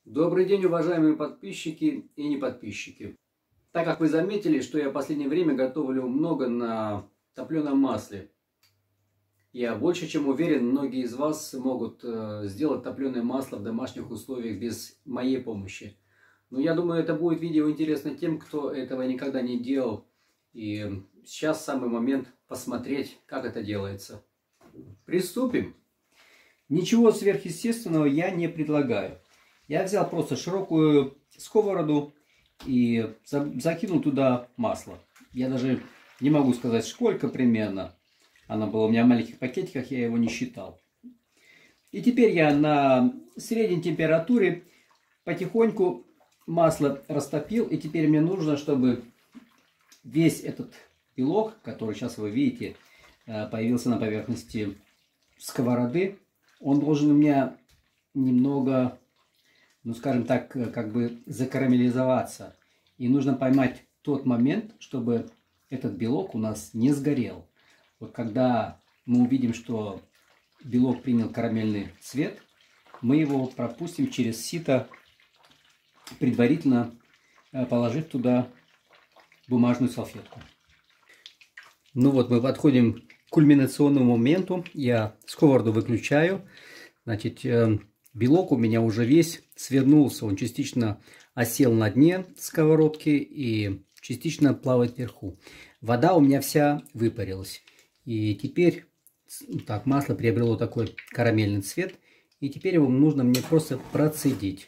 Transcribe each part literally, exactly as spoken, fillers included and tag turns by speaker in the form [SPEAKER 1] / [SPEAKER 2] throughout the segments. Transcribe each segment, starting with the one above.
[SPEAKER 1] Добрый день, уважаемые подписчики и не подписчики. Так как вы заметили, что я в последнее время готовлю много на топленом масле, я больше чем уверен, многие из вас могут э, сделать топленое масло в домашних условиях без моей помощи. Но я думаю, это будет видео интересно тем, кто этого никогда не делал. И сейчас самый момент посмотреть, как это делается. Приступим. Ничего сверхъестественного я не предлагаю. Я взял просто широкую сковороду и закинул туда масло. Я даже не могу сказать, сколько примерно. Оно было у меня в маленьких пакетиках, я его не считал. И теперь я на средней температуре потихоньку масло растопил. И теперь мне нужно, чтобы весь этот белок, который сейчас вы видите, появился на поверхности сковороды, он должен у меня немного, ну скажем так, как бы закарамелизоваться. И нужно поймать тот момент, чтобы этот белок у нас не сгорел. Вот когда мы увидим, что белок принял карамельный цвет, мы его пропустим через сито, предварительно положив туда бумажную салфетку. Ну вот мы подходим к кульминационному моменту. Я сковороду выключаю. Значит, белок у меня уже весь свернулся. Он частично осел на дне сковородки и частично плавает вверху. Вода у меня вся выпарилась. И теперь так, масло приобрело такой карамельный цвет. И теперь его нужно мне просто процедить.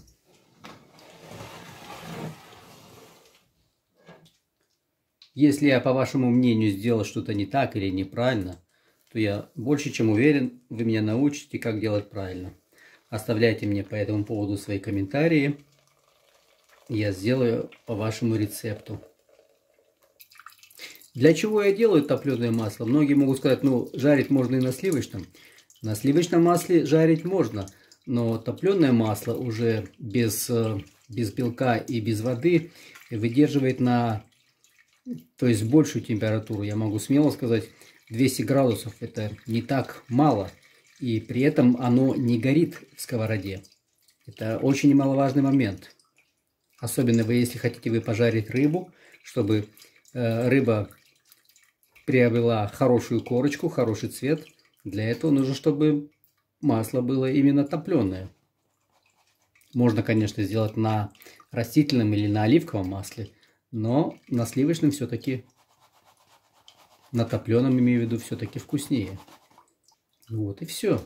[SPEAKER 1] Если я, по вашему мнению, сделал что-то не так или неправильно, то я больше чем уверен, вы меня научите, как делать правильно. Оставляйте мне по этому поводу свои комментарии. Я сделаю по вашему рецепту. Для чего я делаю топленое масло? Многие могут сказать, ну, жарить можно и на сливочном. На сливочном масле жарить можно, но топленое масло уже без, без белка и без воды выдерживает на... То есть большую температуру, я могу смело сказать, двести градусов. Это не так мало. И при этом оно не горит в сковороде. Это очень немаловажный момент. Особенно вы, если хотите вы пожарить рыбу, чтобы э, рыба приобрела хорошую корочку, хороший цвет. Для этого нужно, чтобы масло было именно топленое. Можно, конечно, сделать на растительном или на оливковом масле. Но на сливочном все-таки, на топленом, имею в виду, все-таки вкуснее. Вот и все.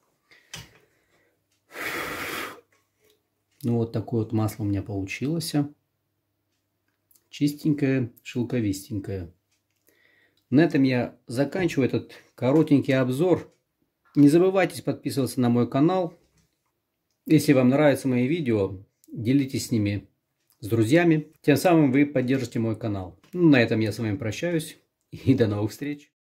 [SPEAKER 1] Ну вот такое вот масло у меня получилось. Чистенькое, шелковистенькое. На этом я заканчиваю этот коротенький обзор. Не забывайте подписываться на мой канал. Если вам нравятся мои видео, делитесь с ними с друзьями. Тем самым вы поддержите мой канал. На этом я с вами прощаюсь и до новых встреч.